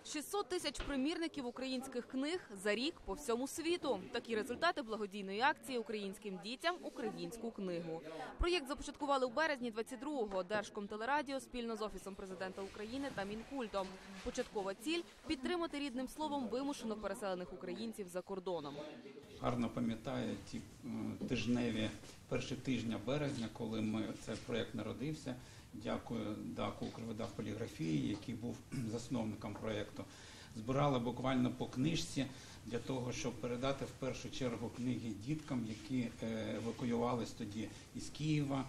600 тисяч примірників українських книг за рік по всьому світу. Такі результати благодійної акції «Українським дітям українську книгу». Проєкт започаткували у березні 22-го Держкомтелерадіо спільно з Офісом президента України та Мінкультом. Початкова ціль – підтримати рідним словом вимушено переселених українців за кордоном. Гарно пам'ятаю ті тижневі перші тижні березня, коли цей проєкт народився. Дякую ДАКу «Укрвода поліграфії», який був засновником проєкту. Збирали буквально по книжці для того, щоб передати в першу чергу книги діткам, які евакуювалися тоді із Києва,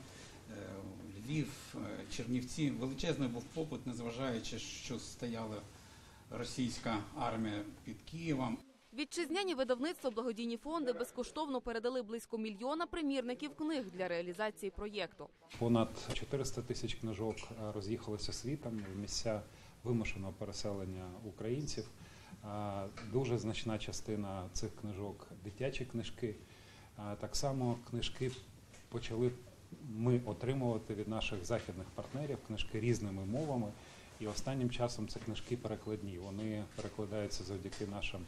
Львів, Чернівці. Величезний був попит, незважаючи, що стояла російська армія під Києвом. Вітчизняні видавництва, благодійні фонди безкоштовно передали близько 1 мільйона примірників книг для реалізації проєкту. Понад 400 тисяч книжок роз'їхалися світом в місця вимушеного переселення українців. Дуже значна частина цих книжок – дитячі книжки. Так само книжки почали ми отримувати від наших західних партнерів, книжки різними мовами. І останнім часом це книжки перекладні. Вони перекладаються завдяки нашим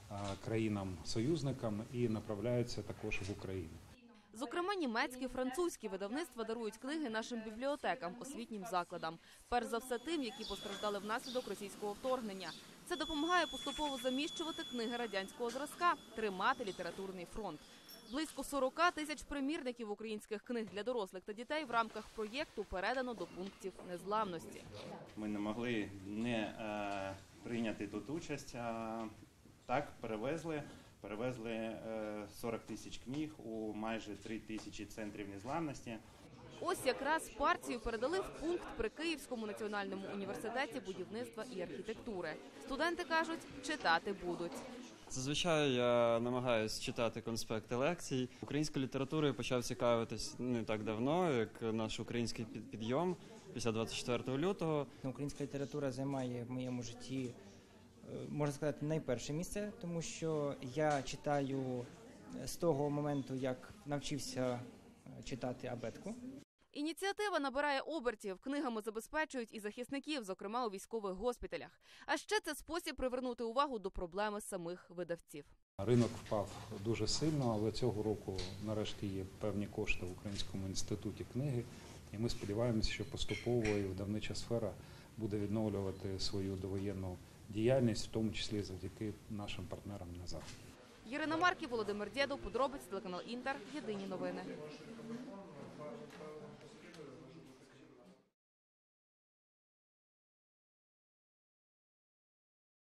країнам-союзникам і направляються також в Україну. Зокрема, німецькі, французькі видавництва дарують книги нашим бібліотекам, освітнім закладам. Перш за все тим, які постраждали внаслідок російського вторгнення. Це допомагає поступово заміщувати книги радянського зразка, тримати літературний фронт. Близько 40 тисяч примірників українських книг для дорослих та дітей в рамках проєкту передано до пунктів незламності. Ми не могли не прийняти тут участь. Так, перевезли 40 тисяч книг у майже 3 тисячі центрів незламності. Ось якраз партію передали в пункт при Київському національному університеті будівництва і архітектури. Студенти кажуть, читати будуть. Зазвичай я намагаюся читати конспекти лекцій. Українською літературою почав цікавитись не так давно, як наш український підйом після 24 лютого. Українська література займає в моєму житті, можна сказати, найперше місце, тому що я читаю з того моменту, як навчився читати абетку. Ініціатива набирає обертів. Книгами забезпечують і захисників, зокрема у військових госпіталях. А ще це спосіб привернути увагу до проблеми самих видавців. Ринок впав дуже сильно, але цього року нарешті є певні кошти в Українському інституті книги. І ми сподіваємося, що поступово і видавнича сфера буде відновлювати свою довоєнну діяльність, в тому числі завдяки нашим партнерам на Заході. Ірина Марків, Володимир Дєдов, подробиці, телеканал Інтер, єдині новини.